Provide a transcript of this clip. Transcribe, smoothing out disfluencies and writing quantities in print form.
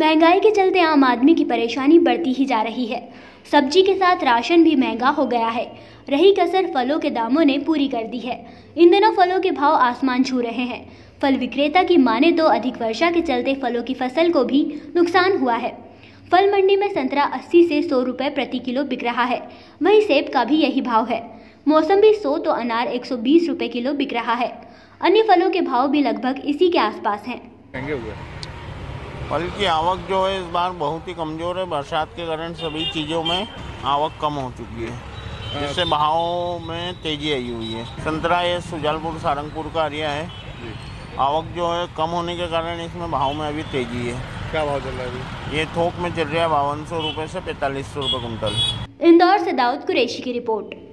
महंगाई के चलते आम आदमी की परेशानी बढ़ती ही जा रही है। सब्जी के साथ राशन भी महंगा हो गया है। रही कसर फलों के दामों ने पूरी कर दी है। इन दिनों फलों के भाव आसमान छू रहे हैं। फल विक्रेता की माने तो अधिक वर्षा के चलते फलों की फसल को भी नुकसान हुआ है। फल मंडी में संतरा 80 से 100 रुपए प्रति किलो बिक रहा है। वहीं सेब का भी यही भाव है। मौसम्बी 100 तो अनार 120 रुपए किलो बिक रहा है। अन्य फलों के भाव भी लगभग इसी के आसपास हैं। फल की आवक जो है इस बार बहुत ही कमज़ोर है। बरसात के कारण सभी चीज़ों में आवक कम हो चुकी है, जिससे भाव में तेजी आई हुई है। संतरा ये सुजालपुर सारंगपुर का एरिया है। आवक जो है कम होने के कारण इसमें भाव में अभी तेजी है। क्या भाव चल रहा है अभी? ये थोक में चल रहा है 5200 रुपये से 4500 रुपये कुंटल। इंदौर से दाऊद कुरैशी की रिपोर्ट।